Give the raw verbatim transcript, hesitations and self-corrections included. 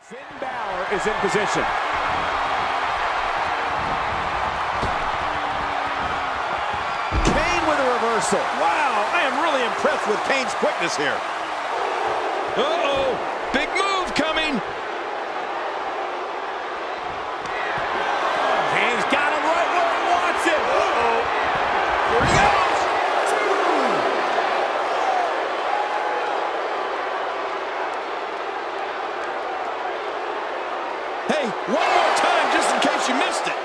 Finn Balor is in position. Kane with a reversal. Wow, I am really impressed with Kane's quickness here. Uh-oh, big move coming. Kane's got him right where he wants it. Uh-oh, here he goes. Hey, one more time just in case you missed it.